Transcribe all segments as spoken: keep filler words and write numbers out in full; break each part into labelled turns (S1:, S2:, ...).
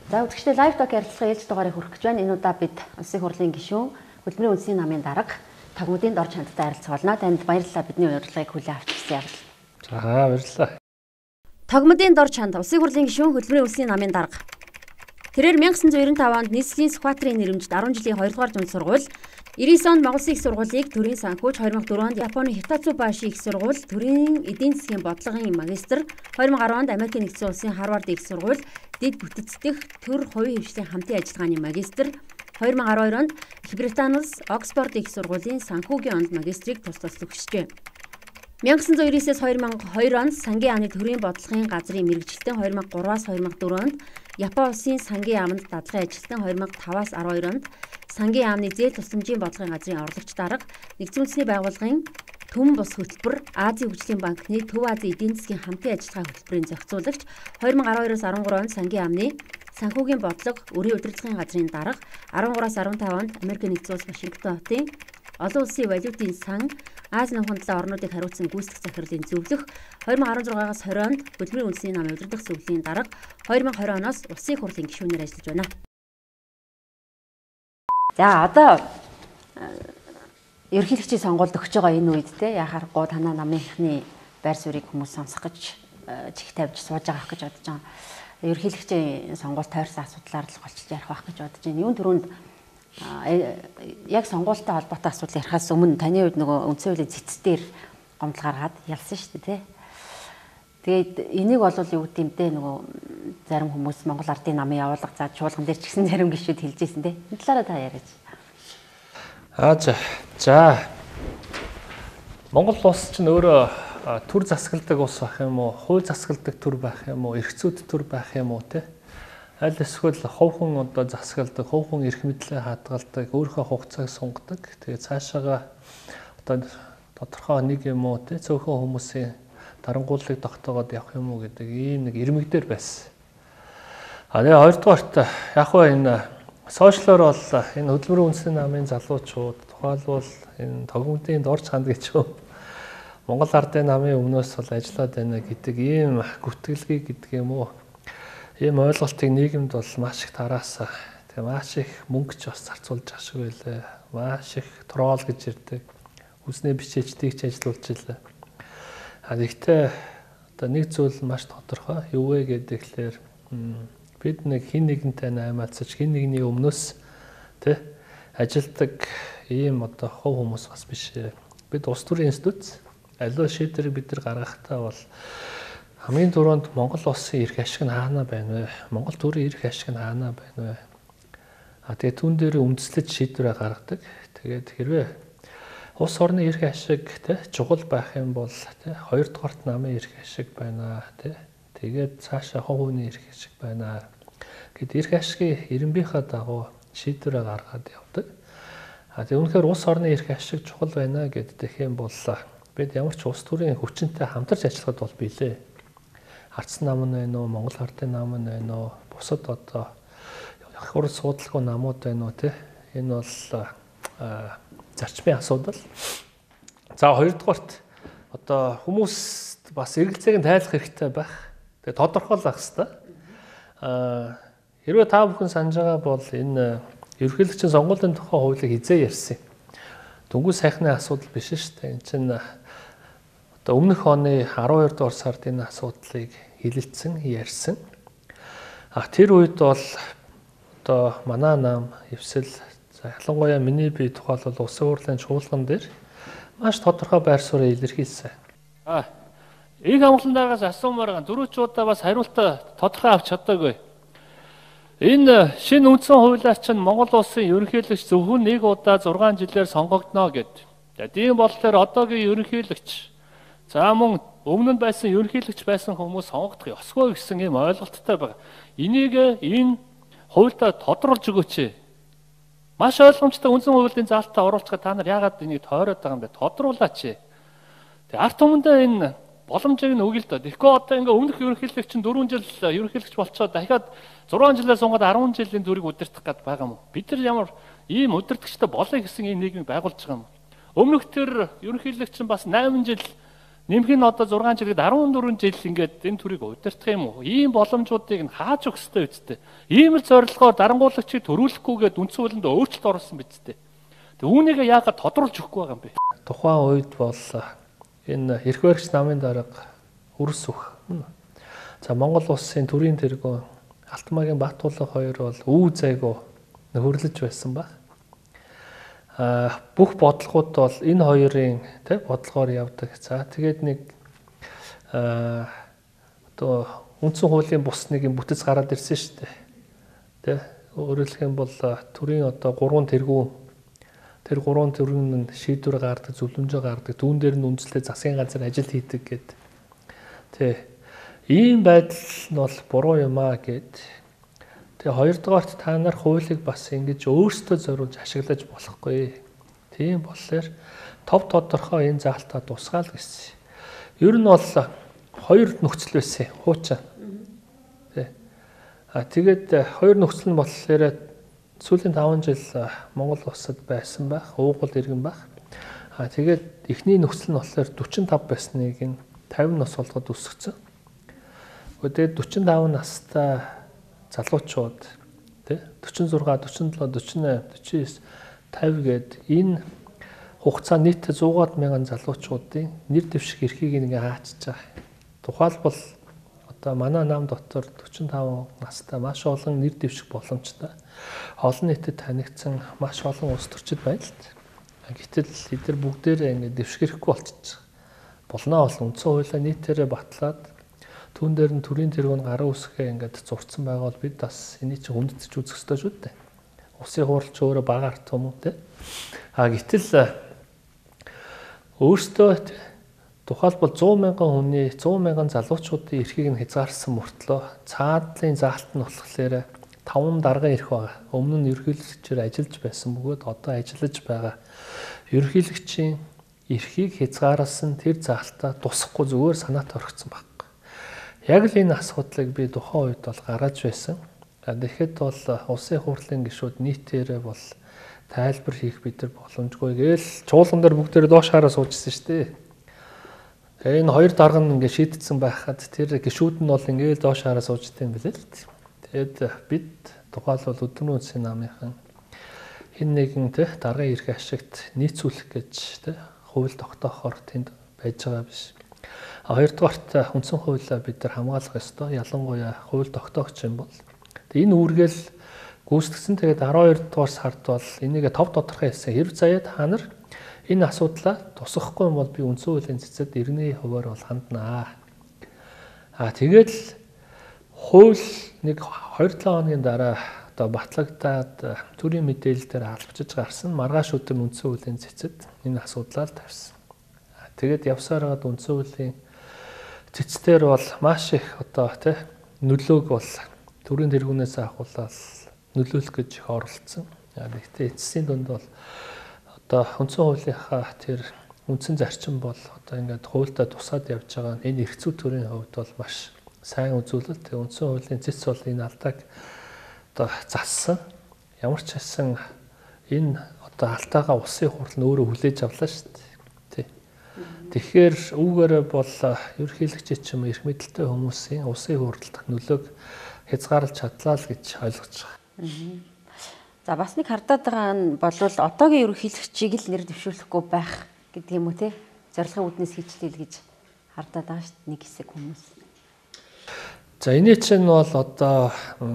S1: За үзэгчдээ лайв ток ярилцлага ээлж дугаарыг хүргэж байна. Энэ удаа бид Улсын хурлын гишүүн, хөдөлмөрийн үндэсний намын дарга Тагмуудын дор чандтай харилцуулна. Танд баярлалаа бидний урилгыг хүлээн авч ирсэн явдал.
S2: За баярлалаа.
S1: Тагмуудын дор чанд Улсын хурлын гишүүн, хөдөлмөрийн үндэсний намын дарга. Тэрээр мянга санаа зуун девять онд нийслэлийн Сүхбаатарын нэрэмжид арван жилийн хоёрдугаар дунд сургууль, девяносто онд Монгол Улсын их сургуулийг төрийн санхүүж, две тысячи четыре онд Японы Хитацубаши их сургууль, төрийн эдийн засгийн бодлогын магистр, две тысячи десять онд Америкийн нэгдсэн улсын Харвард их сургууль, дэд бүтцдэх төр хувийн хвшлийн хамтын ажиллагааны магистр, две тысячи twelve онд Их Британи улс Оксфорд их сургуулийн санхүүгийн онд магистрийг тус тус төгсжээ. мянга санаа зуун девяностоос две тысячи two онд сангийн яамны төрийн бодлогын газрын мэргэжилтэн, две тысячи three-аас две тысячи four онд Япон улсын сангийн яамд дадлагын ажилтан, две тысячи five-аас twelve онд сангийн яамны зээл тусламжийн бодлогын газрын орлогч дарга, нэгдсэн үндэсний байгууллагын Төмөн бус хөтөлбөр, Азийн хөгжлийн банкны Төв Азийн эдийн засгийн хамтын ажиллагаа хөтөлбөрийн зохицуулагч, две тысячи twelve-аас thirteen онд сангийн яамны санхүүгийн бодлого, өрийн удирдлагын газрын дарга, thirteen-аас fifteen онд Америкийн нэгдсэн улс Вашингтон хотын олон улсын валютын сан, Ази намхан талаа орнуудыг хариуцсан гүйцэтгэх захирлын зөвлөх, две тысячи sixteen-аас twenty онд хөдөлмөрийн үндэсний намын удирдах зөвлөлийн дарга, twenty twenty оноос Улсын хурлын гишүүнээр ажиллаж байна. За одоо ерөнхийлөгчийн сонгуульд өгч байгаа энэ үед те яхаарахгүй танаа намынхны байр суурийг хүмүүс сонсох гэж чих тавьж сууж байгаа гэж бодож байгаа. Ерөнхийлөгчийн сонгуульд тойрсон асуудлаар л голчилж ярих байх гэж бодож байна. Юун түрүүнд яг сонгуультай холбоотой асуудал ярихаас өмнө таны хувьд нөгөө үндсэн хуулийн цэцтээр гомдол гаргаад ялсан шүү дээ, тэ. Тэгээд энийг бол юу гэмтэй нөгөө зарим хүмүүс Монгол Ардын намын явуулга заа чуулган дээр ч гэсэн зарим гишүүд хэлж ирсэн, тэ. Энэ талаараа та яриач.
S2: Аа за. За. Монгол улс чинь өөрөө төр засагладаг улс байх юм уу? Хууль засагладаг төр байх юм уу? Эрхцүүд төр байх юм уу, тэ? Аль эсвэл хувхан одоо засагладаг, хувхан эрх мэдлээ хадгалдаг, өөрийнхөө хугацааг сунгадаг. Тэгээд цаашаага одоо тодорхой нэг юм уу те цөөхөн хүмүүсийн дарангууллыг тогтоогоод явах юм уу гэдэг ийм нэг ирмэгдэр байсан. А тэгээ хоёрдугаарт яг хөө энэ сошиалор бол энэ хөдөлмөрийн үндэсний намын залуучууд тухайлбал энэ Тагмуудын дор чанд гэж Монгол Ардын намын өмнөөс бол ажиллаад байна гэдэг ийм гүтгэлгийг гэдэг юм уу? Ийм ойлголтыг нийгэмд бол маш их тараасан. Тэгээ маш их мөнгө ч бас зарцуулж байгаа шиг байлаа. Маш их трол гэж ирдэг. Үснээ бичээчдийг ч ажиллуулж илээ. А нэгтээ одоо нэг зүйл маш тодорхой. Юу вэ гэхээр бид нэг хин нэгэнтэй наймаалцаж хин нэгний өмнөөс тэ ажилдаг ийм одоо хов хүмүүс бас биш. Бид улс төрийн институт аливаа шийдвэрийг бид нар гаргахтаа бол хамгийн түрүүнд Монгол улсын эрх ашиг нь хаана байна вэ? Монгол төрийн эрх ашиг нь хаана байна вэ? А тэгээ түн дээр үндэслэж шийдвэрээ гаргадаг. Тэгээд хэрвээ улс орны эрх ашиг тэ чухал байх юм бол тэ хоёрдугаарт намын эрх ашиг байна тэ. Тэгээд цаашаа хов хүний эрх ашиг байна. Гэт эрх ашигын ирэмбийнхаа дагуу шийдвэрээ гаргаад явдаг. А тэгээ үнэхээр улс орны эрх ашиг чухал байна гэдэх юм бол бид ямар ч улс төрийн хүчинтэй хамтарч ажиллахад бол билээ. Ардсан нам нь байна уу, Монгол Ардын нам нь байна уу, бусад одоо их хурц суудлагын намууд байна уу те. Энэ бол зарчмын асуудал. За хоёрдугаарт одоо хүмүүс бас эргэлзээг нь тайлах хэрэгтэй байх. Тэгээ тодорхойлох хэрэгтэй. Аа хэрвээ та бүхэн санаж байгаа бол энэ ерөнхийлөгчийн сонгуулийн тухай хуулийг хизээ ярьсан. Дөнгөж сайхны асуудал биш шүү дээ. Энэ чинь одоо өмнөх оны twelve дугаар сард энэ асуудлыг хилэлцсэн, ярьсан. А тэр үед бол одоо манай нам эвсэл за ялангуяа миний бие тухайлбал улсын хурлын чуулган дээр маш тодорхой байр суурийг илэрхийлсэн. А их амгаландаагаас асуумаар дөрвчуудаа бас хариултаа тодорхой авч чадаагүй. Энэ шинэ үндсэн хуулиар чинь Монгол улсын ерөнхийлөгч зөвхөн нэг удаа зургаан жилээр сонгогдно гэд. За тийм болохоор одоогийн ерөнхийлөгч за мөн өмнө нь байсан ерөнхийлөгч байсан хүмүүс сонгогдох ёсгүй гэсэн ийм ойлголттой байна. Энийг энэ хуультай тодруулж өгөөч. Маш ойлгомжтой үндсэн хуулийн заалтаа оруулцгаа та нар яагаад энийг тойроод байгаа юм бэ? Тодруулаач. Тэгээ арт түмэндээ энэ боломжийг нь өгье л доо. Тэгэхгүй одоо ингээ өмнөх ерөнхийлөгч чинь four жил ерөнхийлөгч болцоод дахиад six жилээр сунгаад ten жилийн дүрийг удирдах гээд байгаа юм уу? Бид нар ямар ийм удирдагчтай болоё гэсэн ийм нийгмийг байгуулж байгаа юм. Өмнөх тэр ерөнхийлөгч чинь бас nine жил Нэмэх нь одоо зургаан жил арван дөрвөн жил ингээд энэ төрийг удирдах юм уу? Ийм боломжуудыг нь хааж өгөх ёстой үсттэй. Ийм л зорилгоор дарангуулагчийг төрүүлэхгүйгээд үндсэн хуулинд өөрчлөлт оруулсан биз дээ. Тэг үүнийг яагаад тодруулж өгөхгүй байгаа юм бэ? Тухайн үед бол энэ эрх баригч намын дарга үрс үх. За Монгол улсын төрийн тэргүүн Алтмаагийн Баатуулга хоёр бол үу зайгүй хөрлөж байсан баг. А бүх бодлогууд бол энэ хоёрын тий бодлогоор явдаг. За тэгээд нэг а одоо үндсэн хуулийн бус нэг юм бүтэц гараад ирсэн шүү дээ. Тий өөрөөр хэлэх юм бол төрийн одоо гурван тэргүүн тэр гурван тэргүүн нь шийдвэр гаргадаг, зөвлөмжөө гаргадаг, түүн дээр нь үндэслэх засгийн газар ажил хийдэг гэдэг. Тий ийм байдал нь бол буруу юм аа гэд. Тэгээ хоёрдугаарт та нар хуулийг бас ингэж өөрсдөө зориулж ашиглаж болохгүй. Тийм болохоор тов тодорхой энэ заалтаа тусгаал гэсэн. Ер нь бол хоёр нөхцөл байсан хуучин. Тэ. А тэгээд хоёр нөхцөл нь болохоор сүүлийн таван жил Монгол улсад байсан байх, уугуул иргэн байх. А тэгээд эхний нөхцөл нь болохоор дөрвөн тав байсныг нь тавин нас болгоод өсгсөн. Тэгээд дөрвөн тав настай залуучууд тий дөрвөн зургаан, дөрвөн долоо, дөрвөн восемь, дөрвөн девять, пятьдесят гээд энэ хугацаанд нийт зуугаад мянган залуучуудын нэр дэвших эрхийг ингээ хаачиж байгаа. Тухайлбал одоо манай нам дотор дөрвөн тав настай маш олон нэр дэвших боломжтой. Олон нийтэд танигдсан маш олон улс төрчид байна л. Гэтэл эдгээр бүгдээрээ ингээ дэвшгэрэхгүй болчихж байгаа. Болноо бол үндсэн хуулиа нийтээрээ батлаад түүн дээр нь төрийн тэргүүн гараа үсгээ ингээд зурцсан байгаа бол бид бас энийг чинь хүндэтгэж үзэх ёстой шүү дээ. Усын хурлч өөрөө бага арт юм уу те. А гэтэл өөртөө тухайлбал зуун мянган хүний, зуун мянган залуучуудын эрхийг нь хязгаарсан мөртлөө цаадлын заалт нь болохоор таван дарга ирэх байгаа. Өмнө нь ерөнхийлөгчөөр ажиллаж байсан бөгөөд одоо ажиллаж байгаа ерөнхийлөгчийн эрхийг хязгаарласан тэр заалтаа тусахгүй зүгээр санаат орхисон баг. Яг л энэ асуудлыг би тухайн үед бол гаргаж байсан. Тэгэхэд бол улсын хурлын гишүүд нийтээрээ бол тайлбар хийх бид нар боломжгүй гээл чуулган дээр бүгдээрээ доош хараа суужсэн шүү дээ. Тэгээ энэ хоёр дарга нь ингээд шийдтсэн байхад тэр гишүүд нь бол ингээд доош хараа сууждсан юм билээ л дээ. Тэгээд бид тухайлбал өдөрний үндсийн намынхан хин нэгэн те даргын эрх ашигт нийцүүлэх гэж те хууль тогтоохоор тэнд байж байгаа биш. Хоёрдугаарт үндсэн хуулиа бид нар хамгаалах ёстой. Ялангуяа хууль тогтоогч юм бол энэ үүргээл гүйцэтгсэн. Тэгээд арван хоёр дугаар сард бол энийг тов тодорхой хэлсэн. Хэрв заяа та нар энэ асуудлаа тусахгүй юм бол би үндсэн хуулийн цэцэд иргэний хуваар бол ханднаа. Аа тэгээд хууль нэг хоёр долоо хоногийн дараа одоо батлагдаад төрийн мэдээлэл дээр албачиж гарсан маргааш өдөр үндсэн хуулийн цэцэд энэ асуудлаа тавьсан. Тэгээд явсаар гад үндсэн хуулийн цэцтэр бол маш их одоо тий нөлөөг бол төрийн тэргүүнээс авахулаад нөлөөлөх гэж их оролцсон. Гэхдээ эцсийн дунд бол одоо үндсэн хуулийнхаа тэр үндсэн зарчим бол одоо ингээд хуультай тусаад явж байгаа энэ эрх зүй төрийн хувьд бол маш сайн үзүүлэлт. Тэгээ үндсэн хуулийн цэц бол энэ алдааг одоо зассан. Ямар ч хэсэн энэ одоо алдаагаа улсын хурл нь өөрөө хүлээж авлаа шүү дээ. Тий. Тэгэхээр үүгээрээ бол ерөнхийлөгч ч юм эрх мэдэлтэй хүмүүсийн улсын хурлд нөлөөг хязгаарлаж чадлаа л гэж ойлгож байгаа.
S1: За бас нэг хардаад байгаа нь болвол одоогийн ерөнхийлөгчийг л нэр дэвшүүлэхгүй байх гэдэг юм уу те? Зорилгын үүднээс хийчлээ л гэж хардаад байгаа шүү дээ нэг хэсэг хүмүүс.
S2: За энэ чинь бол одоо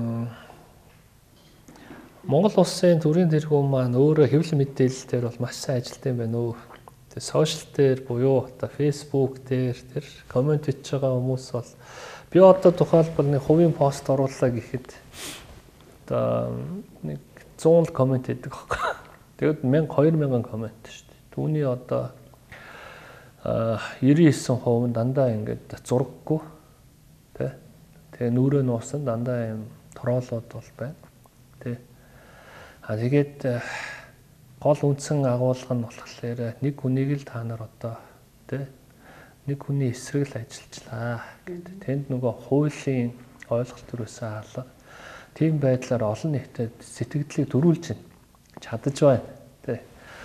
S2: Монгол улсын төрийн тэргүүн маань өөрөө хэвлэл мэдээлэл дээр бол маш сайн ажилтсан юм байна уу. Тэгээ сошиал дээр буюу одоо фейсбુક дээр тэр коммент хийж байгаа хүмүүс бол би одоо тухайлбал нэг хувийн пост оруулаа гэхэд одоо нэг зуун коммент хийдэг байхгүй. Тэгэд мянга хоёр мянган коммент шүү дээ. Түүний одоо девяносто девять процент дандаа ингээд зураггүй тий. Тэгээ нүрээ нуусан дандаа юм троолууд бол байна. Тий. А тэгээд гол үндсэн агуулга нь болохоор нэг хүнийг л та нар одоо тий нэг хүний эсрэг л ажиллажлаа гэдэг. Тэнд нөгөө хуулийн ойлголт төрөөсөө хаалга. Тийм байдлаар олон нийтэд сэтгэлдлийг төрүүлж чадаж байна. Тэ. А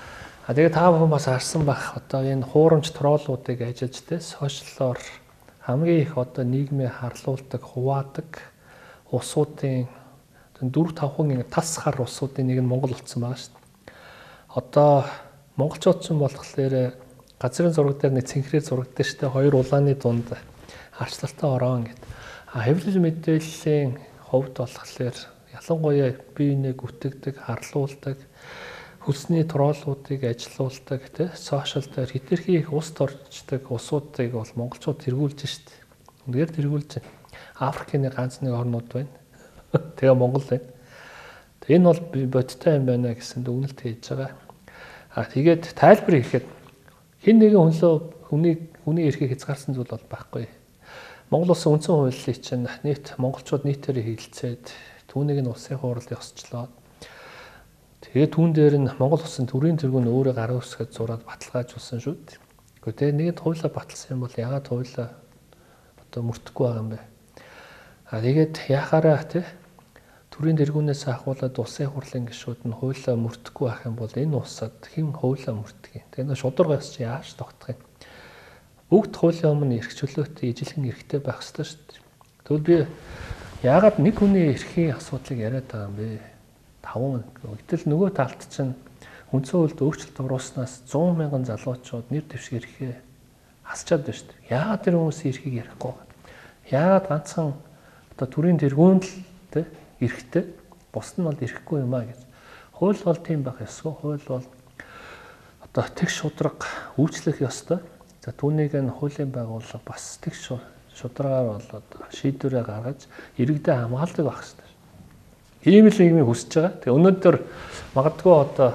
S2: А тэгээ та бүхэн бас харсан байх одоо энэ хуурамч троолуудыг ажиллаж тэ сошиаллоор хамгийн их одоо нийгмээ харлуулдаг, хуваадаг улсуудын дөрв тав хүн тас хар улсуудын нэг нь Монгол болсон байгаа шүү дээ. Одоо монголчууд ч болохоор газрын зураг дээр нэг цэнхрээр зурагтай шүү дээ. Хоёр улааны дунд арчлалтай орон гэдэг. А хэвлэл мэдээллийн хувьд болохоор ялангуяа бие биенээ гүтгдэг, харлуулдаг, хөлсний троолуудыг ажилуулдаг, тэ сошиал дээр хэтэрхий их ус торчдаг улсуудыг бол монголчууд тэргүүлж штт. Үнээр тэргүүлж байна. Африкийн ганц нэг орнууд байна. Тэгээ Монгол байна. Энэ бол бодиттой юм байна гэсэн дүгнэлт хийж байгаа. А тэгээд тайлбар хийхэд хэн нэгэн хүнлөө хүний хүний эрхийг хязгаарсан зүйл бол байхгүй. Монгол улсын үндсэн хуулийн чинь нийт монголчууд нийтээр хэлэлцээд түүнийг нь улсын хурлд ёсчлоо. Тэгээд түүн дээр нь Монгол улсын төрийн тэргүүн өөрөө гараа үсгээд зураад баталгаажуулсан шүү дээ. Гэхдээ тэгээд хуулиа баталсан юм бол ягаад хуулиа одоо мөрдөхгүй байгаа юм бэ? А тэгээд яхаараа тий төрийн тэргүүнээс ахуулаад улсын хурлын гишүүд нь хуулиа мөрдөхгүй байх юм бол энэ улсад хэн хуулиа мөрдөх юм? Тэгээд шударгаас чи яаж тогтох юм? Бүгд хуулийн өмнө эрх чөлөөтэй ижилхэн эрхтэй байх ёстой шүү дээ. Тэгвэл би яагаад нэг хүний эрхийн асуудлыг яриад байгаа юм бэ? таван. Гэтэл нөгөө талд чинь үндсэн хуульд өөрчлөлт оруулснаас зуун мянган залуучууд нэр дэвшиг эрхээ хасчаад байна шүү дээ. Яагаад тэр хүмүүсийн эрхийг ярихгүй вэ? Яагаад ганцхан одоо төрийн тэргүүнд л тэ эрхтэй, бус нь бол эрхгүй юм а гэж. Хууль бол тийм байх ёсгүй. Хууль бол одоо тэгш шудраг үйлчлэх ёстой. За түүнийг нь хуулийн байгууллага бас тэгш шударгаар бол одоо шийдвэрээ гаргаж иргэдэд хамгаалдаг байх ёстой. Ийм л нийгмийг хүсэж байгаа. Тэгээ өнөөдөр магадгүй одоо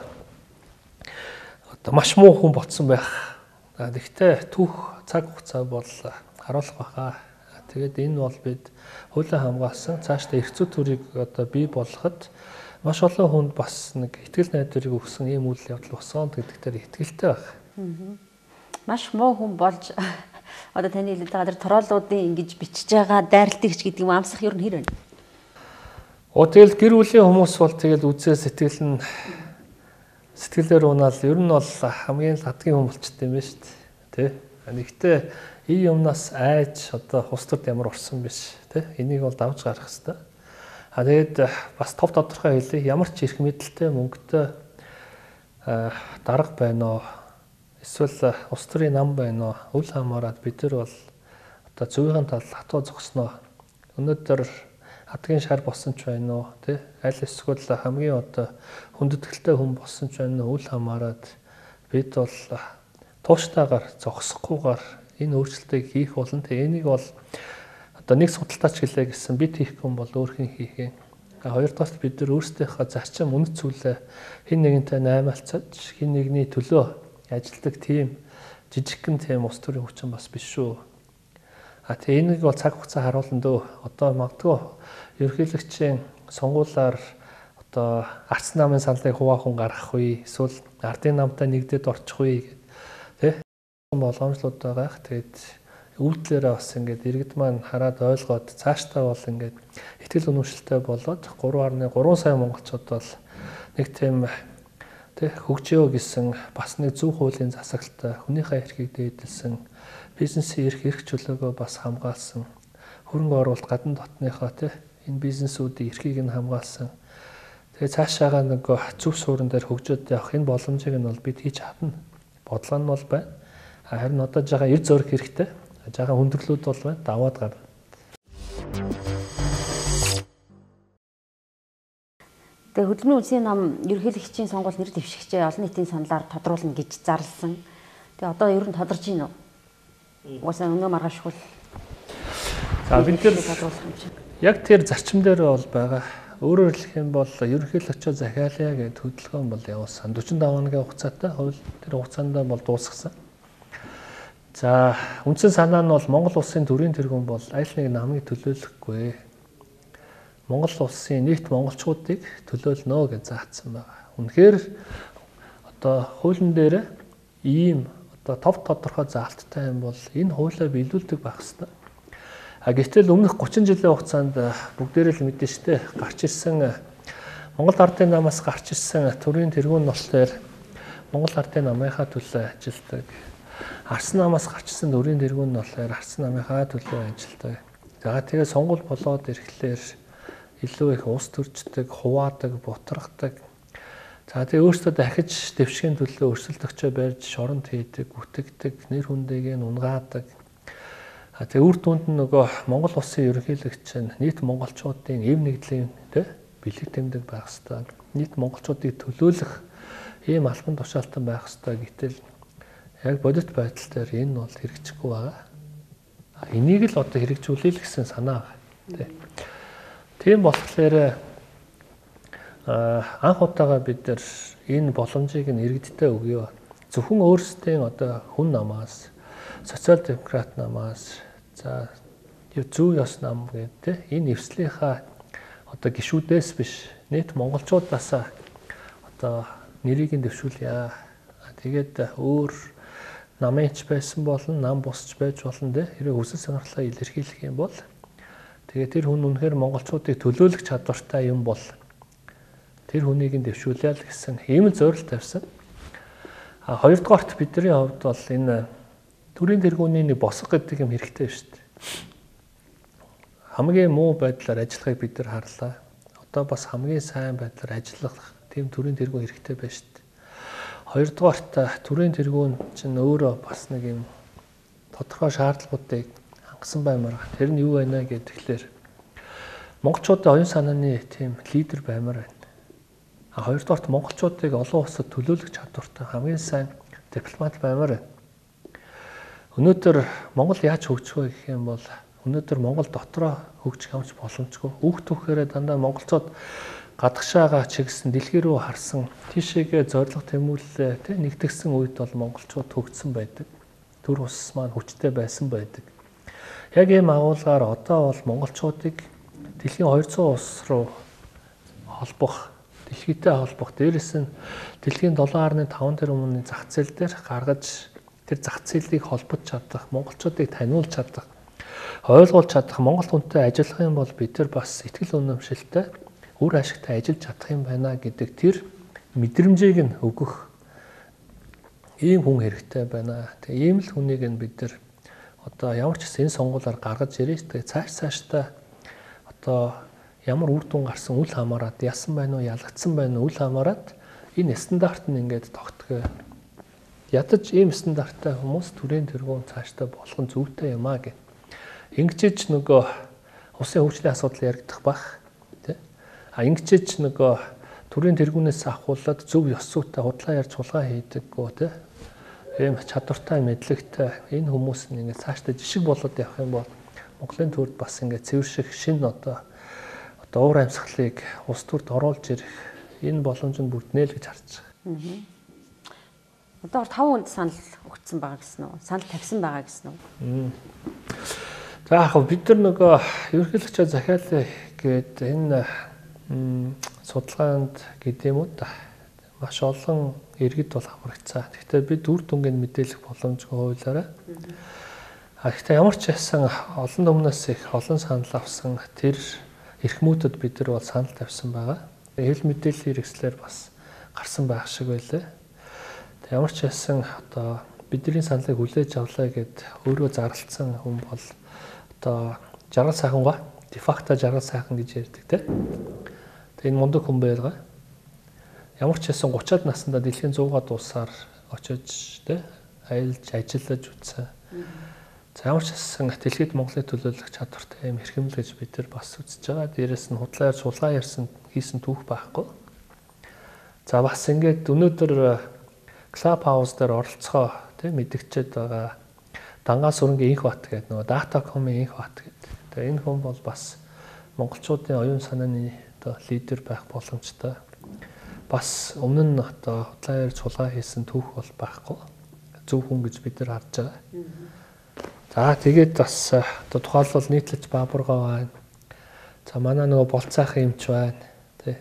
S2: одоо маш муу хүн ботсон байх. Гэхдээ түүх цаг хугацаа бол харуулах байхаа. Тэгээд энэ бол бид хуулийн хамгаалсан цаашдаа эрх зүй төрийг одоо бий болгоход маш олон хүнд бас нэг итгэл найдварыг өгсөн ийм үйл явдал болсон гэдэгтэр итгэлтэй байх.
S1: Маш муу хүн болж одоо таны хэлдэг гадар троолуудын ингэж бичиж байгаа дайралтыгч гэдэг юм амсах ер нь хэр вэ? Оо
S2: тэгэл гэр бүлийн хүмүүс бол тэгэл үзээ сэтгэл нь сэтгэлээр унаал ер нь бол хамгийн ладгийн хүн болчтой юм байна шүү дээ. Тэ? Нэгтээ ий юмнаас айж одоо хус төрд ямар орсон биш тэ? Энийг бол давж гарах хэрэгтэй. А тэгээд бас тов тодорхой хэлье ямар ч эрх мэдэлтэй мөнгөтэй дарга байна уу? Эсвэл улс төрийн нам байна уу? Үл хамааран бид нар бол одоо зөвийн тал хатуу зогсноо. Өнөөдөр хадгийн шар болсон ч байна уу тий аль эсвэл хамгийн одоо хүндэтгэлтэй хүн болсон ч байна уу үл хамааран бид бол тууштайгаар зогсохгүйгээр энэ өөрчлөлтийг хийх болно. Тэ энийг бол одоо нэг судалтаач хэлээ гэсэн бид хийхгүй бол өөрхөн хийх юм. А хоёрдоос бид нар өөрсдийнхөө зарчим үнэт зүйлээ хэн нэгэнтэй наймаалцаж хэн нэгний төлөө ажилдаг тийм жижигхэн тийм улс төрийн хүчин бас биш шүү. А тэгээ энийг бол цаг хугацаа харуулна дөө. Одоо магадгүй ерөнхийлөгчийн сонгуулиар одоо арц намын саналыг хуваахан гаргах үе эсвэл ардын намтай нэгдээд орчих үе гэдэг тий боломжлууд байгаа. Тэгээд үйлдэлээрээ бас ингээд иргэд маань хараад ойлгоод цаашдаа бол ингээд ихтгэл үнэмшилтэй болоод гурван арны гурван сая монголчууд бол нэг тийм тий хөгжөө гэсэн бас нэг зөв хуулийн засаглалтай хүнийхээ эрхийг дээдэлсэн бизнесийн эрх эрх чөлөөгөө бас хамгаалсан хөрөнгө оруулалт гадна дотныхоо тий энэ бизнесүүдийн эрхийг нь хамгаалсан. Тэгээ цаашаага нэг зөв суурин дээр хөгжөөд явах энэ боломжийг нь бол бид хийж чадна. Бодлого нь бол байна. Харин одоо жаахан эрд зөрөх хэрэгтэй. Жаахан хүндрэлүүд бол байна. Даваад гарна.
S1: Тэгээ хөдөлмөрийн үндэсний нам ерөнхийлөгчийн сонгуул нэр дэвшигчээ олон нийтийн саналаар тодруулна гэж зарласан. Тэгээ одоо ер нь тодорч байна уу? Уусаа өнөө маргаашгүй.
S2: За бид тэр яг тэр зарчим дээр бол байгаа. Өөрөөр хэлэх юм бол ерөнхийлөгчөө захиалъя гэдэг хөдөлгөөн бол явуулсан. дөрвөн хоногийн хугацаатай хууль тэр хугацаанд бол дуусгасан. За үндсэн санаа нь бол Монгол улсын төрийн тэргүүн бол аль нэг намыг төлөөлөхгүй. Монгол улсын нийт монголчуудыг төлөөлнө гэж заасан байгаа. Үнэхээр одоо хуулийн дээр ийм одоо тов тодорхой заалттай юм бол энэ хуулиа биелүүлдэг байх ёстой. А гэтэл өмнөх гучин жилийн хугацаанд бүгдээрээ л мэдэн штэ гарч ирсэн Монгол ардын намаас гарч ирсэн төрийн тэргүүн болохоор Монгол Ардын намынхаа төлөө ажилладаг. Арсан намаас гарчсан төрийн тэргүүн нь болохоор Арсан намынхаа төлөө ажилладаг. За тэгээ сонгуул болоод ирэхлээр илүү их ус төрждөг, хуваадаг, бутаргадаг. За тэгээ өөрсдөө дахиж дэвшгийн төлөө өрсөлдөгчөө барьж шоронд хийдэг, үтгдэг, нэр хүндийг нь унгаадаг. А тэгээ үр дүнд нь нөгөө Монгол улсын ерөнхийлөгч нь нийт монголчуудын эв нэгдлийн тэ бэлэг тэмдэг байх ёстой. Нийт монголчуудыг төлөөлөх ийм албан тушаалтан байх ёстой гэтэл яг бодит байдал дээр энэ бол хэрэгжихгүй байгаа. Энийг л одоо хэрэгжүүлэе л гэсэн санаа байна. Тийм болохоор анх удаага бид нар энэ боломжийг нь иргэдтэй өгье. Зөвхөн өөрсдийн одоо хүн намаас, социал демократ намаас, за зүү ёс нам гэдэг энэ эвслийнхаа одоо гишүүдээс биш, нийт монголчуудаас одоо нэрийг нь дэвшүүлье. Тэгээд өөр намынч байсан болно, нам босч байж болно дээ. Хэрэг хүсэл сонирхлоо илэрхийлэх юм бол тэгээд тэр хүн үнэхээр монголчуудыг төлөөлөх чадвартай юм бол тэр хүнийг нь дэвшүүлээ л гэсэн ийм зорилт тавьсан. А хоёрдугаарт бидний хувьд бол энэ төрийн тэргүүний нэг босго гэдэг юм хэрэгтэй шүү дээ. Хамгийн муу байдлаар ажиллахыг бид нар харлаа. Одоо бас хамгийн сайн байдлаар ажиллах тийм төрийн тэргүүн хэрэгтэй байна шүү дээ. Хоёрдугаарт төрийн тэргүүн чинь өөрөө бас нэг юм тодорхой шаардлагуудыг хангасан баймаар. Тэр нь юу байна гэхээр монголчуудын оюун санааны тийм лидер баймаар байна. А хоёрдугаарт монголчуудыг олон улсад төлөөлөх чадвартай хамгийн сайн дипломат баймаар байна. Өнөөдөр Монгол яаж хөгжих вэ гэх юм бол өнөөдөр Монгол дотроо хөгжих юмч боломжгүй. Үг түүхээрээ дандаа монголцоод гадагшаага чигсэн дэлхий рүү харсан тийшээгээ зорилго тэмүүлэлээ тэ нэгтгэсэн үед бол монголчууд хөгжсөн байдаг. Төр ус маань хүчтэй байсан байдаг. Яг ийм агуулгаар одоо бол монголчуудыг дэлхийн хоёрцоо улс руу холбох, дэлхийтэй холбох, дээрэс нь дэлхийн долоо гаруй таван тэрбумын зах зээл дээр гаргаж тэр зах зээлийг холбож чадах, монголчуудыг таниулж чадах, ойлгуулж чадах, монгол хүнтэй ажиллах юм бол бид нар бас сэтгэл үнэмшилтэй, үр ашигтай ажиллаж чадах юм байна гэдэг тэр мэдрэмжийг нь өгөх ийм хүн хэрэгтэй байна. Тэгээ ийм л хүнийг нь бид нар одоо ямар ч гэсэн энэ сонгуулиар гаргаж ирээ. Тэгээ цааш цаашдаа одоо ямар үр дүн гарсан үл хамааран яасан байна уу, ялагдсан байна уу үл хамааран энэ стандарт нь ингээд тогтгоо. Ядаж ийм стандарттай хүмүүс төрийн тэргүүн цаашдаа болгон зүйтэй юм аа гэх. Ингэжж нөгөө усын хөгжлийн асуудал яригдах бах тий. А ингэжж нөгөө төрийн тэргүүнээс ахуулаад зөв ёс зүйтэй худлаа ярьж хулгай хийдэггүй тий. Ийм чадвартай мэдлэгтэй энэ хүмүүс нь ингээд цаашдаа жишг болоод явах юм бол Монголын төрд бас ингээд цэвэрших шинэ одоо одоо уур амьсгалыг улс төрд оруулж ирэх энэ боломж нь бүрднэ л гэж харж байгаа.
S1: Одоо таван хүнд санал өгсөн байгаа гэсэн үү? Санал тавьсан байгаа гэсэн үү?
S2: За яг бид нар нөгөө ерөнхийлөгчөө захиалъя гээд энэ судалгаанд гэдэг юм уу та маш олон иргэд бол хамрагцсан. Гэхдээ бид үр дүнгийн мэдээлэх боломжгүй хуулаараа. А гэхдээ ямар ч байсан олон өмнөөс их олон санал авсан тэр эрхмүүдэд бид нар бол санал тавьсан байгаа. Хэвлэл мэдээллийн хэрэгслэр бас гарсан байх шиг байлаа. Ямар ч байсан одоо бидний саналыг хүлээж авлаа гэд өөрөө зарлцсан хүн бол одоо жаргал сайхангаа дефакто жаргал сайхан гэж ярьдаг тийм. Тэгээ энэ мундаг хүн байгаа. Ямар ч байсан гучаад наснда дэлхийн зуугаад улсаар очиж тийм аялж ажиллаж үзсэн. За ямар ч байсан дэлхийд Монголыг төлөөлөх чадвартай юм хэрхэмл гэж бид нар бас үзэж байгаа. Дээрээс нь худлаар сулгаа ярьсан хийсэн түүх байхгүй. За бас ингээд өнөөдөр Clubhouse дээр оролцоо тийм мэдгчээд байгаа Дангаа сүрэнгийн инх бат гэдэг нөгөө Datacom-ийн инх бат гэдэг. Тэгээ энэ хүн бол бас монголчуудын оюун санааны одоо лидер байх боломжтой. Бас өмнө нь одоо худлаа ярьж хулгай хийсэн түүх бол байхгүй. Зөв хүн гэж бид нар харж байгаа. За тэгээд бас одоо тухайлбал нийтлэж Баабургаа байна. За манай нөгөө болцаахан юмч байна. Тэ.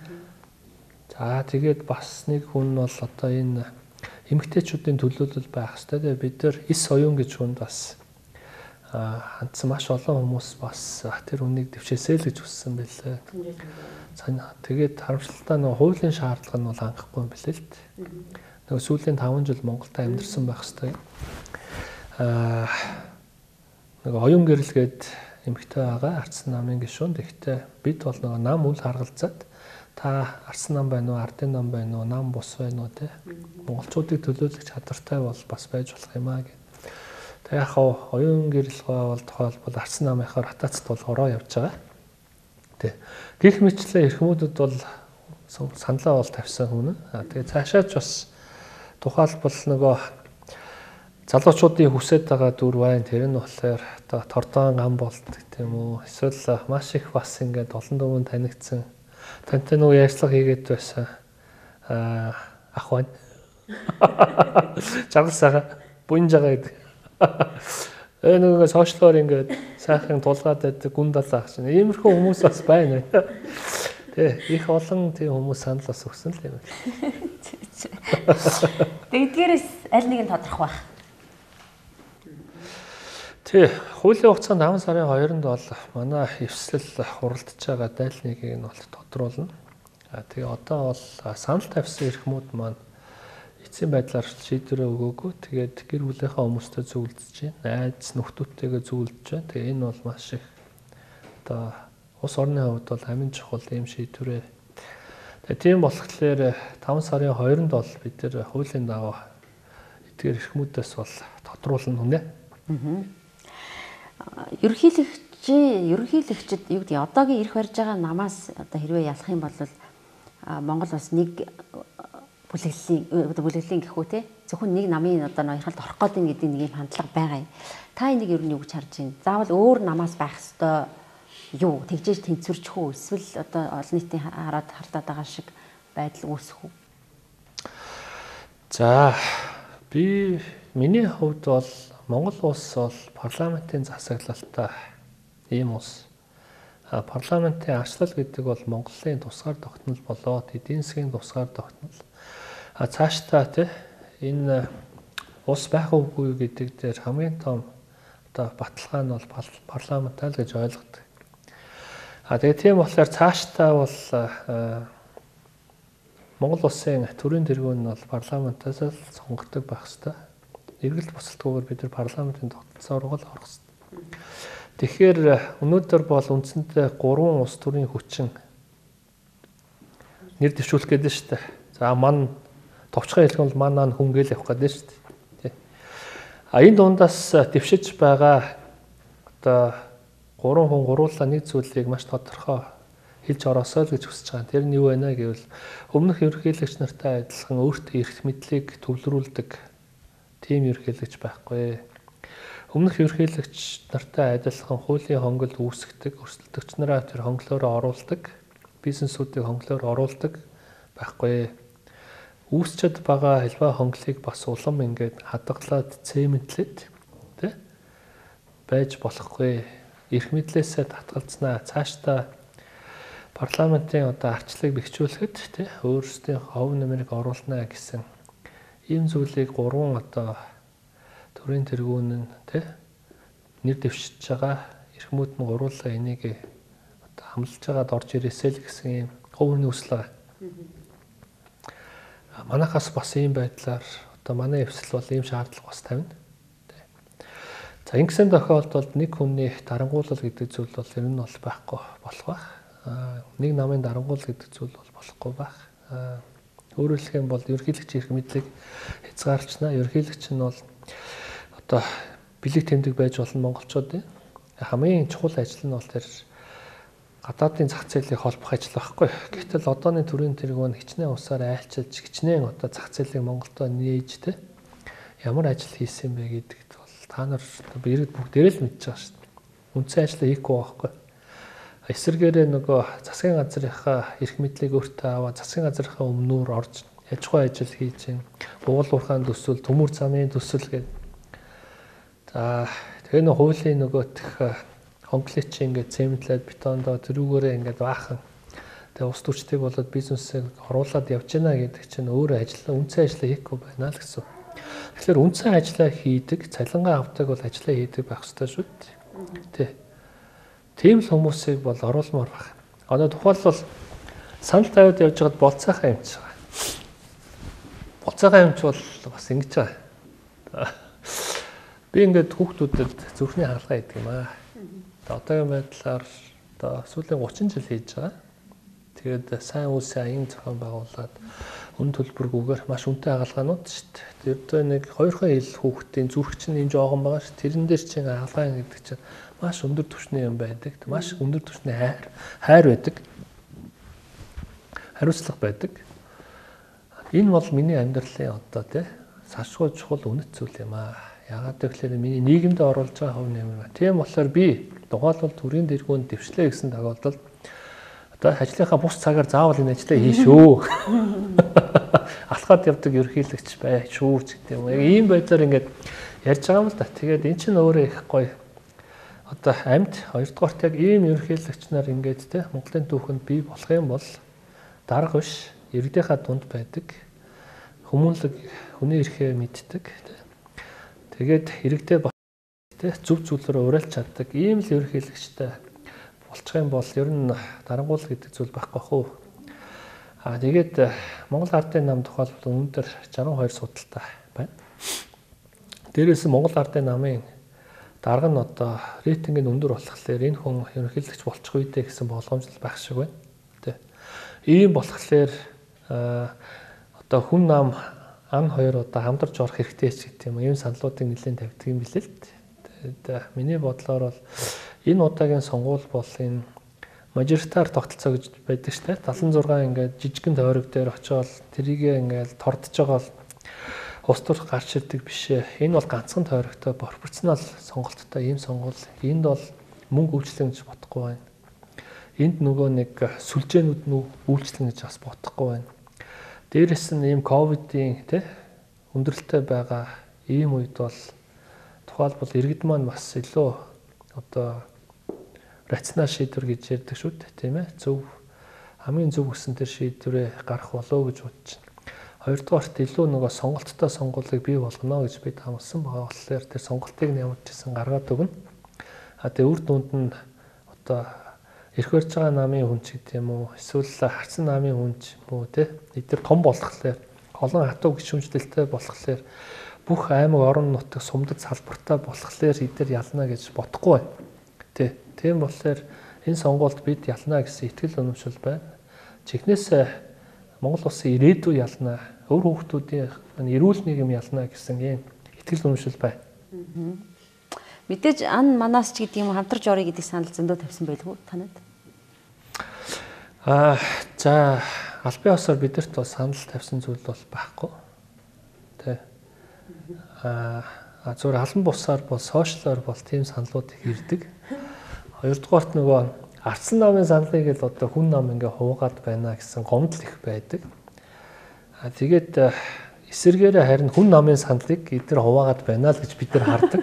S2: За тэгээд бас нэг хүн бол одоо энэ эмэгтэйчүүдийн төлөөлөл байх хэрэгтэй. Тэгээ бид нар эс оюун гэж хүнд бас хандсан маш олон хүмүүс бас тэр хүнийг дэвшээсэй л гэж хүссэн байлээ. Тэгээд харамсалтай нөгөө хуулийн шаардлага нь бол хангахгүй юм билээ л дээ. нөгөө сүүлийн таван жил Монголд амьдарсан байх хэвээр. Аа нөгөө оюун гэрэл гээд эмэгтэй байгаа Ардсан намын гишүүн. Тэгэхдээ бид бол нөгөө нам үл харгалзаад та Ардсан нам байна уу, Ардын нам байна уу, нам бус байна уу те. Монголчуудыг төлөөлөх чадвартай бол бас байж болох юм аа гэх. Тэг яг хаа оюун гэрэлгаа бол тохиолбол Ардсан намынхаар хатаацд бол ороо явж байгаа. Тэг. Гэх мэтлээ эрхмүүдүүд бол саналаа бол тавьсан хүн. Тэгээ цаашаа ч бас тухайлбал нөгөө залуучуудын хүсэж байгаа дүр байна. Тэр нь болохоор одоо тордон гам болт гэдэм үү. Эсвэл маш их бас ингээд олон дөрвөн танигдсан. Тантай нөгөө ярьцлага хийгээд байсан аа ах байна. Чагсаага бунжаага гэдэг. Э нөгөө сошиалор ингээд сайхан тулгаад байдаг гүн далаа ах чинь. Иймэрхүү хүмүүс бас байна. Тэ их олон тийм хүмүүс санал бас өгсөн л юм байна.
S1: Тэгдгээрээс аль нэг нь тодорхой байх.
S2: Тий, хуулийн хугацаанд таван сарын хоёрнд бол манай эвсэл хуралдаж байгаа дайлныг нь бол тодруулна. А тэгээ одоо бол санал тавьсан эрхмүүд маань эцсийн байдлаар шийдвэрээ өгөөгүй. Тэгээд гэр бүлийнхээ хүмүүстэй зөвлөдөж байна. Найз нөхдүүдтэйгээ зөвлөдөж байна. Тэгээ энэ бол маш их одоо улс орны хувьд бол амин чухал юм шийдвэрээ. Тэгээ тийм болохоор таван сарын хоёрнд бол бид нэр хуулийн дагуу эдгээр эрхмүүдээс бол тодруулна хүнэ.
S1: Аа. Ерөнхийлөгч ерөнхийлөгчд юу гэдэг одоогийн ирэх барьж байгаа намаас одоо хэрвээ ялах юм бол Монгол бас нэг бүлэглэлийн бүлэглэлийн гэхүү те зөвхөн нэг намын одоо ноёрхолд орох гэдэг нэг юм хандлага байгаа юм. Та энийг ер нь юу гэж харж байна? Заавал өөр намаас байх ёстой юу? Тэгжээж тэнцвэрч хүү? Эсвэл одоо олон нийтийн хараад хартаад байгаа шиг байдал үүсэх үү?
S2: За би миний хувьд бол Монгол улс бол парламентын засаглалтай ийм улс. А парламентын ажлал гэдэг бол Монголын тусгаар тогтнол болоод эдийн засгийн тусгаар тогтнол. А цаашдаа тий энэ улс байх уугүй гэдэг дээр хамгийн том одоо баталгаа нь бол парламентаа л гэж ойлгодог. А тэгээ тийм болохоор цаашдаа бол Монгол улсын төрийн тэргүүн нь бол парламентаас л сонгогддог байх ёстой. Эргэлт бусалтгүйгээр бид нар парламентын тогтолцоон руу л орох хэрэгтэй. Тэгэхээр өнөөдөр бол үндсэндээ гурван улс төрийн хүчин нэр дэвшүүлэх гэдэг нь шүү дээ. За ман товчхон хэлэх бол манаа хүнгээл явах гэдэг нь шүү дээ. А энэ дундаас дэвшиж байгаа одоо гурван хүн гуруулаа нэг зүйлийг маш тодорхой хэлж ороосоо л гэж хүсэж байгаа. Тэр нь юу вэ гэвэл өмнөх ерөнхийлөгч нартай адилхан өөртөө эрх мэдлийг төвлөрүүлдэг тийм ерөнхийлөгч байхгүй. Өмнөх ерөнхийлөгч нартай адилхан хуулийн хонголд үүсгдэг, өрсөлдөгч нараа тэр хонглоороо оруулдаг, бизнесүүдийг хонглоор оруулдаг байхгүй. Үүсчэд байгаа хэлбаа хонглыг бас улам ингээд хадгалаад цементлээд тий байж болохгүй. Эрх мэдлээсээ татгалзнаа. Цаашдаа парламентын одоо арчлыг бэхжүүлэхэд тий өөрсдийн хов нэмрийг оруулнаа гэсэн ийм зүйлийг гурван одоо төрийн тэргүүн нь тий нэр дэвшиж байгаа эрхмүүд нь гуруулаа энийг одоо хамлаж байгаад орж ирээсэй л гэсэн ийм хувийн хүсэл байгаа. Манайхаас бас ийм байдлаар одоо манай эвсэл бол ийм шаардлага бас тавина. За ингэсэн тохиолдолд нэг хүний дарангуулал гэдэг зүйл бол ер нь бол байхгүй болох байх. Нэг намын дарангуул гэдэг зүйл бол болохгүй байх. Өөрөөр хэлэх юм бол ерөнхийлөгч эрх мэдлийг хязгаарлалцна. Ерөнхийлөгч нь бол одоо бэлэг тэмдэг байж болно монголчуудын. Хамгийн чухал ажил нь бол тэр гадаадын зах зээлийг холбох ажил байхгүй. Гэвтэл одооны төрийн тэргүүн хичнээн усаар айлчилж хичнээн одоо зах зээлийг Монголдо нээж тэ ямар ажил хийсэн бэ гэдэгт бол та нар бүгд бүгдээрээ л мэдж байгаа шүү дээ. Үндсэн ажлаа хийхгүй байхгүй. Эсвэргээрээ нөгөө засгийн газрынхаа эрх мэдлийг өөртөө аваад засгийн газрынхаа өмнөр орж аж ахуй ажил хийж гин уул уурхаан төсөл, төмөр замын төсөл гэдэг. За тэгээ нөө хуулийн нөгөөх хонглыг чи ингээд цементлээд бетондоо тэрүүгээрээ ингээд баахан тэгээ ус төрчдгийг болоод бизнесээ оруулаад явж гинэ гэдэг чинь өөрөө ажил үндсэн ажлаа хийхгүй байна л гэсэн. Тэгэхээр үндсэн ажлаа хийдэг, цалингаа авдаг бол ажлаа хийдэг байх ёстой шүү дээ. Тэ. Тийм л хүмүүсийг бол оруулмаар байна. Одоо тухайлбал санал тавиад явж байгаад болцоохоо юм чи байгаа. Болцоо байгаа юм ч бол бас ингэж байгаа. Би ингээд хүүхдүүдэд зүрхний хаалгаа хийдэг юм аа. Одоогийн байдлаар одоо сүүлийн гучин жил хийж байгаа. Тэгээд сайн үйл сайн зохион байгуулад үн төлбөргүйгээр маш үнэтэй хаалгаанууд шүү дээ. Тэр нэг хоёрхан ил хүүхдийн зүрх чинь энэ жоохон байгаа шүү. Тэрэн дээр чинь хаалгаа гэдэг чинь маш өндөр түвшний юм байдаг. Маш өндөр түвшний хайр хайр байдаг. Хариуцлага байдаг. Энэ бол миний амьдралын одоо тий сашгүй чухал үнэт зүйл юм аа. Яагаад гэвэл миний нийгэмд оруулж байгаа хувь нэмэр. Тийм болохоор би дугаалбал төрийн дэргүүнд дэвшлээ гэсэн тохиолдолд одоо ажлынхаа бус цагаар заавал энэ ажлаа хийшөө. Алхаад явдаг ерөнхийлөгч бай шүүрч гэдэг юм. Яг ийм байдлаар ингээд ярьж байгаа юм л да. Тэгээд эн чинь өөрөө их гоё. Одоо амьд хоёрдугаарт яг ийм ерөнхийлөгч нар ингээд те Монголын түүхэнд бий болох юм бол дарга биш иргэдийнхаа дунд байдаг. Хүмүүнлэг хүний эрхээ мэддэг. Тэгээд иргэдээ те зүв зүйлрээ уриалж чаддаг ийм л ерөнхийлөгчтэй болчих юм бол ер нь дарангуул гэдэг зүйл байхгүй хөө. Аа тэгээд Монгол Ардын нам тухайлбал өнөөдөр шаран хоёр судалтай байна. Дээрээс нь Монгол Ардын намын дарга нь одоо рейтинг нь өндөр болохоор энэ хүн ерөнхийлөгч болчих үедээ гэсэн болгоомжлол байх шиг байна. Тэ. Ийм болохоор одоо хүн нам ан хоёр одоо хамдарч орох хэрэгтэй ч гэдэг юм. Ийм саналуудыг нэлээд тавьдаг юм билээ л дээ. Тэгээд миний бодлоор бол энэ удаагийн сонгуул бол энэ мажоритар тогтолцоо гэж байдаг шүү дээ. далайн зургаан ингээд жижигэн тойрог дээр очиод тэрийгээ ингээд тордож байгаа бол ус төр гарч ирдэг бишээ. Энэ бол ганцхан тойрогтой пропорционал сонголттой ийм сонгуул. Энд бол мөнгө үйлчлэн гэж бодохгүй байна. Энд нөгөө нэг сүлжээнүүд нь үйлчлэн гэж бас бодохгүй байна. Дээрээс нь ийм ковидын тий өндөрлөлтөй байгаа ийм үед бол тухайлбал иргэд маань бас илүү одоо рационал шийдвэр гэж ярьдаг шүү дээ, тийм ээ. Зөв хамгийн зөв гэсэн тэр шийдвэрээ гарах болоо гэж бодож байна. Хоёрдугаарт илүү нөгөө сонголттой сонгуулийг бий болгоно гэж бид хамлсан байгаа болохоор тэр сонголтыг нэмэгдсэн гаргаад өгнө. А тэгээ үр дүнд нь одоо эрх барьж байгаа намын хүн ч гэдэг юм уу, эсвэл харсан намын хүн ч юм уу тий. Эдгээр том болохоор олон хатуу гишүүнчлэлтэй болохоор бүх аймаг орон нутаг сумдад салбартай болохоор эдгээр ялна гэж бодохгүй байна. Тий. Тийм болохоор энэ сонгуульд бид ялна гэсэн итгэл үнэмшил байна. Чихнээс Монгол улсын ирээдүй ялна, өр хүүхдүүдийн эрүүл нийгэм ялна гэсэн ийм итгэл үнэмшил байна.
S1: Мэдээж ан манаас ч гэдэг юм хамтарч орё гэдэг санал зөндөө тавьсан байлгүй танад?
S2: Аа за албан ёсоор бидэрт бол санал тавьсан зүйл бол байхгүй. Тэ. Аа зүгээр албан бусаар бол сошиалор бол тийм саналууд их ирдэг. Хоёрдугаарт нөгөө ардсан намын саналыг л одоо хүн нам ингээ хуугаад байна гэсэн гомдол их байдаг. Аа тэгээд эсэргээрээ харин хүн намын саналыг эдгээр хуваагаад байна л гэж бид нар хардаг.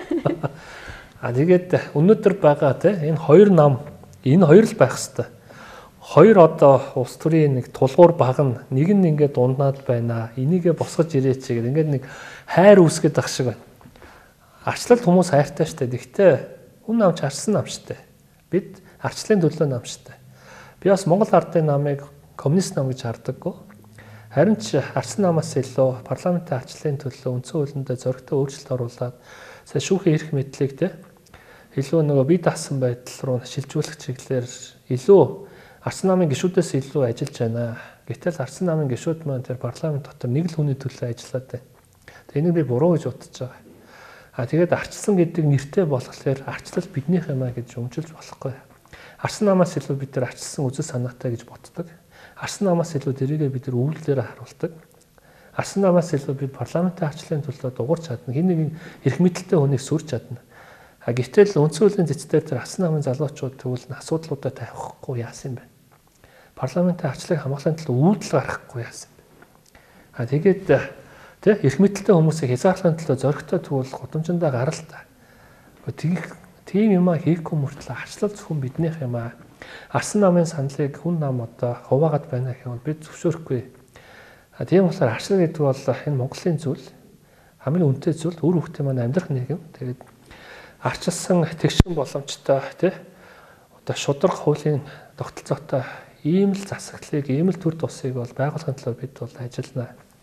S2: Аа тэгээд өнөөдөр байгаа те энэ хоёр нам энэ хоёр л байх хэвээр. Хоёр одоо улс төрийн нэг тулгуур баг нь нэг нь ингээд дунднаад байна. Энийгээ босгож ирээч гэдэг ингээд нэг хайр үүсгэж ах шиг байна. Арчлалт хүмүүс хайртай штэ. Гэхдээ хүн намч арчсан нам штэ. Бид арчлалын төлөө нам штэ. Би бас Монгол Ардын намыг коммунист нам гэж хардаггүй. Харин ч арчсан намаас илүү парламентын арчлалын төлөө үндсэн хуулиндээ зоригтой өөрчлөлт оруулаад сая шүүхийн эрх мэдлийг те илүү нөгөө бие даасан байдал руу шилжүүлэх чиглэлээр илүү арчсан намын гишүүдээс илүү ажиллаж байна. Гэтэл арчсан намын гишүүд маань тэр парламент дотор нэг л хүний төлөө ажиллаад байна. Тэгээ энийг би буруу гэж бодож байгаа. А тэгээд арчсан гэдэг нэртэй болохоор арчлал биднийх юм а гэж өмжилж болохгүй. Арчсан намаас илүү бид нар арчсан үзэл санаатай гэж боддог. Арчсан намаас илүү дэрийгээ бид нар үйлдэлээр харуулдаг. Арчсан намаас илүү бид парламентын арчлалын төлөө дуурч чадна. Хин нэгэн эрх мэдэлтэй хүнийг сүрч чадна. А гэтэл үндсэн хуулийн цэцтэй тэр арчсан намын залуучууд тэгвэл асуудлуудаа тавихгүй яасан юм бэ? Парламентын арчлалыг хамгаалахын төлөө үйлдэл гаргахгүй яасан юм бэ? А тэгээд тэ эрх мэдэлтэй хүмүүсийг хязгаарлахын төлөө зоригтой тэгвэл гудамжиндаа гарал та. Тэгэх тийм юм а хийхгүй мөртлөө арчлал зөвхөн биднийх юм а. Арчсан намын саналыг хүн нам одоо хуваагаад байна гэх юм бол бид зөвшөөрөхгүй. А тийм болохоор арчлал гэдэг бол энэ Монголын зүйл хамгийн үнэтэй зүйл үр хөвгтийн маань амьдрах нийгэм. Тэгээд арчилсан тэгшин боломжтой тий одоо шудраг хуулийн тогтолцоотой ийм л засаглалыг ийм л төр тусыг бол байгуулахын төлөө бид бол ажиллана.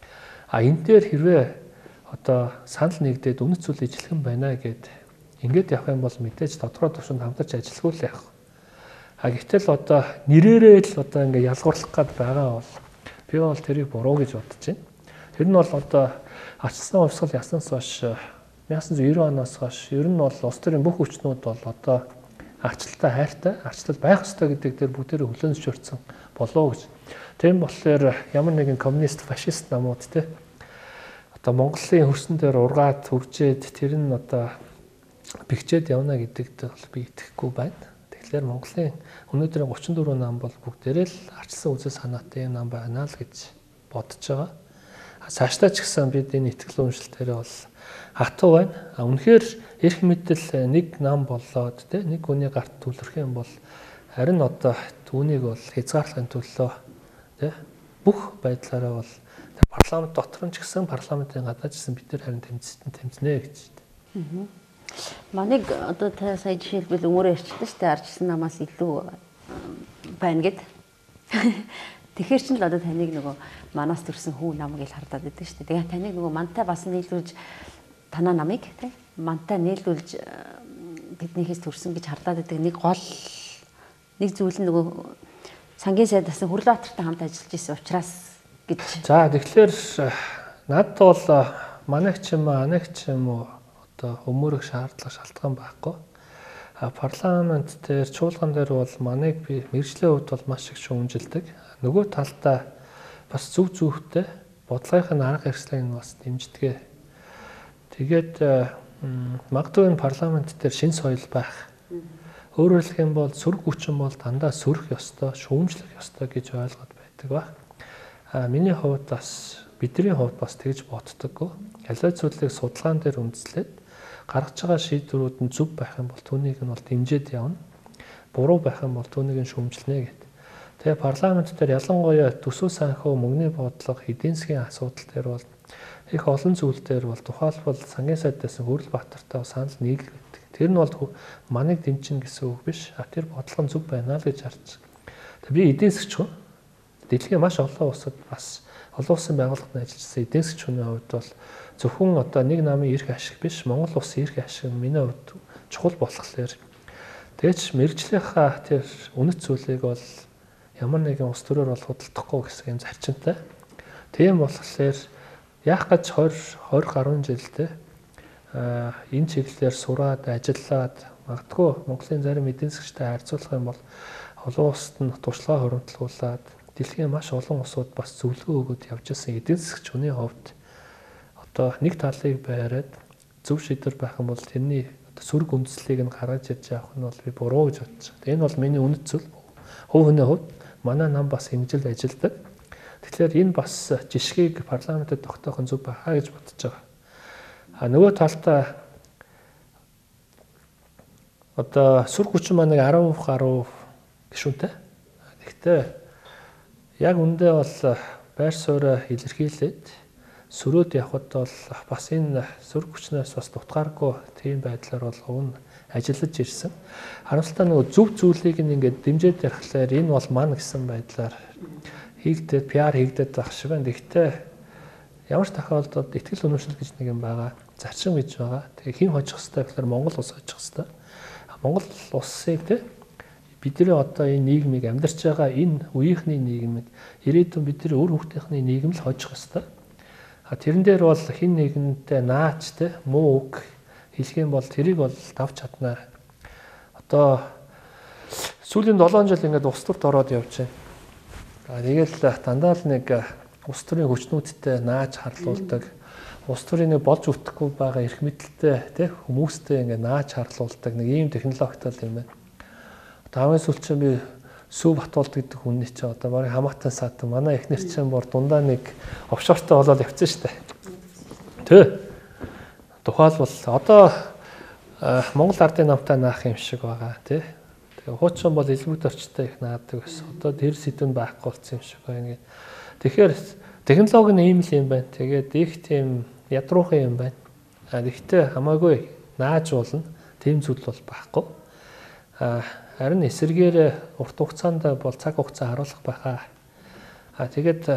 S2: А энэ дээр хэрвээ одоо санал нэгдээд үнэт зүйл ижилхэн байна гэд ингээд явах юм бол мэдээж тодорхой төвшөнд хамтарч ажиллахгүй л явах. А гэтэл одоо нэрээрээ л одоо ингээд ялгуурлах гад байгаа бол би бол тэрийг буруу гэж бодож байна. Тэр нь бол одоо ачсан хувьсгал яснаас хойш найман девятьсот девяносто оноос хойш ер нь бол улс төрийн бүх хүчнүүд бол одоо арчлалтай хайртай, арчлал байх ёстой гэдэг дээр бүгдээрээ хүлээн зөвшөөрсөн болов гэж. Тийм болохоор ямар нэгэн коммунист, фашист намууд те одоо Монголын хөрсөн дээр ургаад хөгжээд тэр нь одоо бэгчээд явна гэдэгт бол би итгэхгүй байна. Тэгэхээр Монголын өнөөдрийн гучин дөрвөн нам бол бүгдээрээ л арчилсан үзэл санаатай нам байна л гэж бодож байгаа. Цаашдаа ч гэсэн бид энэ итгэл үнэмшилтээрээ бол хатуу байна. А үнэхээр эрх мэдэл нэг нам болоод те нэг хүний гарт түлхэх юм бол харин одоо түүнийг бол хязгаарлахын төлөө те бүх байдлаараа бол парламент дотор нь ч гэсэн парламентын гадаад ч гэсэн бид нар харин тэмцэн тэмцэнэ гэж.
S1: Аа. Манайг одоо та сая жишээлбэл өмөрөө ярьчихсан шүү дээ арчилсан намаас илүү байна гэд. Тэгэхээр ч л одоо таныг нөгөө манаас төрсэн хүү нам гэж хардаад байдаг шүү дээ. Тэгээ таныг нөгөө мантай бас нийлүүлж танаа намыг тий мантай нийлүүлж биднийхээс төрсэн гэж хардаад байдаг нэг гол нэг зүйл нь нөгөө сангийн сайд дасан Хүрлбаатартай хамт ажиллаж исэн учраас гэж.
S2: За тэгэхээр надад бол манайх ч юм уу анайх ч юм уу одоо өмөрөх шаардлага шалтгаан байхгүй. А парламент дээр чуулган дээр бол манайг би мэржлийн хувьд бол маш их шүүмжилдэг. Нөгөө талдаа бас зөв зөвхтэй бодлогын арга хэрэгслийг нь бас дэмждэг. Тэгээд магадгүй энэ парламент дээр шин соёл байх. Өөрөөр хэлэх юм бол сөрөг хүчин бол дандаа сөрөх ёстой, шүүмжлэх ёстой гэж ойлгоод байдаг ба. А миний хувьд бас бидний хувьд бас тэгж боддоггүй. Аливаа зүйлийг судалгаан дээр үндэслээд гаргаж байгаа шийдвэрүүд нь зөв байх юм бол түүнийг нь бол дэмжиж явна. Буруу байх юм бол түүнийг нь шүүмжлэнэ гэдэг. Тэгээ парламент дээр ялангуяа төсөв санхүү мөнгөний бодлого эдийн засгийн асуудал дээр бол их олон зүйл дээр бол тухайлбал сангийн сайд дэсэн Хүрлбаатартай санал нийлүүлдэг. Тэр нь бол манайг дэмжин гэсэн үг биш. А тэр бодлого нь зөв байна л гэж харж. Тэгээ би эдийн засгч хүн. Дэлхийн маш олон улсад бас олон улсын байгууллагад ажилласан эдийн засгч хүний хувьд бол зөвхөн одоо нэг намын эрх ашиг биш, Монгол улсын эрх ашиг миний хувьд чухал болохоор тэгэж мэржлийнхаа тэр үнэт зүйлийг бол ямар нэгэн улс төрөөр бол худалдахгүй гэсэн юм зарчимтай. Тийм болохоор яах гэж двадцать гаруй жилдээ энэ чиглэлээр сураад, ажиллаад магадгүй Монголын зарим эдийн засгчтай харьцуулах юм бол олон улсад нь туршлага хуримтлуулад дэлхийн маш олон улсууд бас зөвлөгөө өгөөд явж байсан эдийн засгч хүний хувьд одоо нэг талыг байраад зөв шийдвэр байх юм бол тэрний сөрөг үндслийг нь гаргаж ирж явах нь бол би буруу гэж бодож байна. Энэ бол миний үнэт зүйл. Хувь хүний хувьд манай нам бас хэмжилт ажилладаг. Тэгэхээр энэ бас жишгийг парламентод тогтоох нь зөв байхаа гэж бодож байгаа. А нөгөө талдаа одоо сөрөг хүчин маань арав гаруй гишүүнтэй. Гэхдээ яг үндэ бол байр суурь илэрхийлээд сөрөөд явхад бол бас энэ сөрөг хүчнээс бас дутгааргүй тийм байдлаар бол уг нь ажиллаж ирсэн. Харамсалтай нөгөө зөв зүйлийг ингээд дэмжиж ярихлаар энэ бол мань гэсэн байдлаар хийгдээд пиар хийгдээд байх шиг байна. Гэхдээ ямар ч тохиолдолд итгэл үнэмшил гэж нэг юм байгаа. Зарчим гэж байгаа. Тэгээ хэн хожих хэвээр гэхээр Монгол улс хожих хэвээр. Монгол улсыг те бидний одоо энэ нийгмийг амьдарч байгаа энэ үеийнхний нийгмийг ирээдүйн бидний өөр хүүхдийнхний нийгэм л хожих хэвээр. А тэрэн дээр бол хин нэгнтэй наач те муу үг хэлэх юм бол тэрийг бол давж чадна. Одоо сүүлийн долоон жил ингээд ус төрд ороод явж байна. А тэгэл дандаа л нэг ус төрийн хүчнүүдтэй нааж харлуулдаг. Ус төрийн нэг болж үтгэхгүй байгаа эрх мэдэлтэй те хүмүүстэй ингээд нааж харлуулдаг нэг ийм технологитой юм байна. Одоо хамгийн сүүлд чинь би Сүв Батболд гэдэг хүн чи одоо барыг хамаатан саадаг. Манай эхнэр чинь бор дундаа нэг офшортой болоод явцсан шүү дээ. Тэ. Тухайлбал одоо Монгол ардын намтай наах юм шиг байгаа тий. Тэгээ хуучин бол элбэг төрчтэй их наадаг гэсэн. Одоо тэр сэдвэн байхгүй болсон юм шиг байна. Тэгэхээр технологи нь ийм л юм байна. Тэгээд их тийм ядруухан юм байна. А гэхдээ хамаагүй нааж болно. Тийм зүйл бол байхгүй. А харин эсэргээр урт хугацаанд бол цаг хугацаа харуулах байхаа. А тэгээд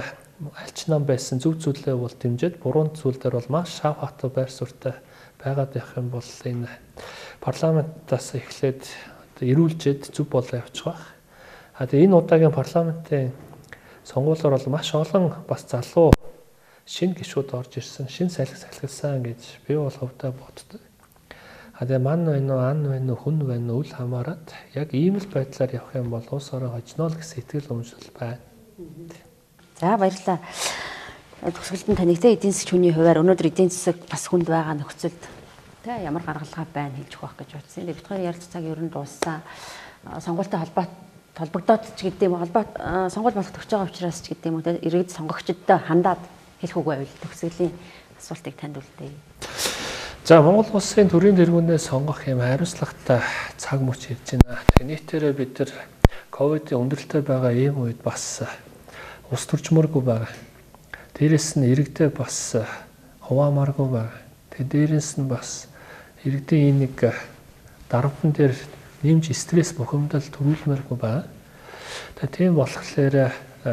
S2: аль ч нам байсан зөв зүйлээ бол дэмжиж, буруу зүйлдер бол маш шав хатуу байр суурьтай байгаад явах юм бол энэ парламентаас эхлээд эрүүлжээд зөв болоо явчих байх. А тэгээ энэ удаагийн парламентын сонгуулиор бол маш олон бас залуу шинэ гишүүд орж ирсэн, шинэ салхи салхилсан гэж би бол хувьдаа боддог. А тэгээ ман байна уу, ан байна уу, хүн байна уу үл хамааран яг ийм л байдлаар явах юм бол улс ороо хожно л гэсэн итгэл үнэмшил байна.
S1: За баярлалаа. Төгсгөлд нь таныг те эдийн засгийн хүний хувьар өнөөдөр эдийн засаг бас хүнд байгаа нөхцөлд те ямар гаргалгаа байна хэлж өгөх гэж бодсон. Бид хоёр ярилцах цаг ер нь дууссан. Сонгуультай холбоо толбогдоод ч гэдэг юм холбоо сонгуул болох төгсөж байгаа учраас ч гэдэг юм уу те иргэд сонгогчдод хандаад хэлэх үгүй байвал төгсгөлийн асуултыг танд үлдээе.
S2: За Монгол улсын төрийн тэргүүнээ сонгох юм хариуцлагатай цаг мөч ирж байна. Тэгээ нийтээрээ бид нар ковидын өндөрлөлтөй байгаа ийм үед бас ус төрчмөргүй байгаа. Дээрээс нь иргэдээ бас хуваамааргүй байгаа. Тэгээ дээрээс нь бас иргэдийн нэг дарамтан дээр нэмж стресс бухимдал төрүүлмээргүй байгаа. Тэгээ тийм болохоор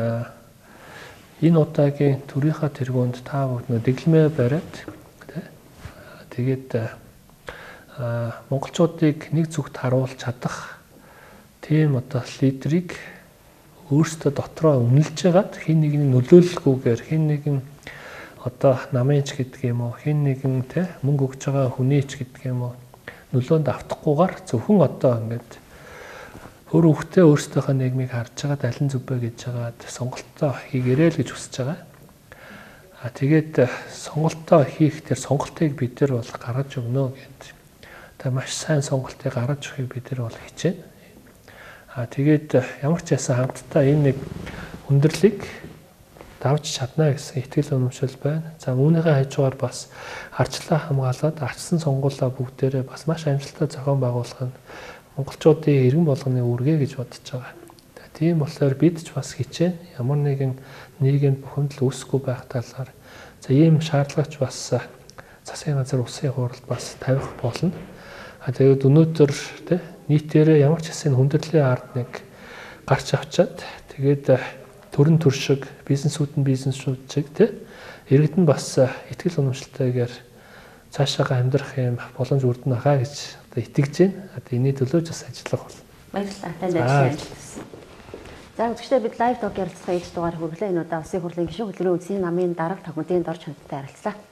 S2: энэ удаагийн төрийнхаа тэргуунд та бүгд нөө дэглэмээ бариад тэгээд монголчуудыг нэг зүгт харуулж чадах тийм одоо лидерийг өөрсдөө дотроо үнэлж байгаад хин нэгний нөлөөлөлгүйгээр хин нэгэн одоо намынч гэдэг юм уу хин нэгэн те мөнгө өгж байгаа хүнийч гэдэг юм уу нөлөөнд автахгүйгээр зөвхөн одоо ингээд хөр хөвгтөө өөрсдийнхөө нийгмийг харж байгаад алин зүбэ гэж байгаад сонголтоо хийгээрэй л гэж хүсэж байгаа. А тэгээд сонголтоо хийх тэр сонголтыг бид нар бол гаргаж өгнө гэдэг. Тэгээ маш сайн сонголтыг гаргаж өгөхийг бид нар бол хичээнэ. А тэгээд ямар ч ясан хамтдаа энэ нэг өндөрлийг давж чадна гэсэн итгэл үнэмшил байна. За үүнийхээ хажуугаар бас арчлаа хамгаалаад арчсан сонгуулаа бүгдээрээ бас маш амжилттай зохион байгуулах нь монголчуудын иргэн болгоны үүргээ гэж бодож байгаа. Тийм болохоор бид ч бас хичээнэ ямар нэгэн нийгэмд бухимдал үүсэхгүй байх талаар за ийм шаардлагач бас засгийн газар улсын хурлд бас тавих болно. А тэгээд өнөөдөр тий нийтээрээ ямар ч хэсэг хүндрлийн ард нэг гарч авчаад тэгээд төрн төршиг бизнесүүд нь бизнесүүд чиг тий иргэд нь бас итгэл үнэмшилтэйгээр цаашаага амьдрах юм боломж үрдэн ахаа гэж одоо итгэж байна. Одоо энэний төлөө бас ажиллах болно. Баярлалаа.
S1: Танд баярлалаа. За үзэгчдээ бид лайв ток ярилцлага ээж дугаар хүргэлээ. Энэ удаа улсын хурлын гишүүн хөтөлбөрийн үндэсний намын дарга тогтмодын дорж хамттай ярилцлаа.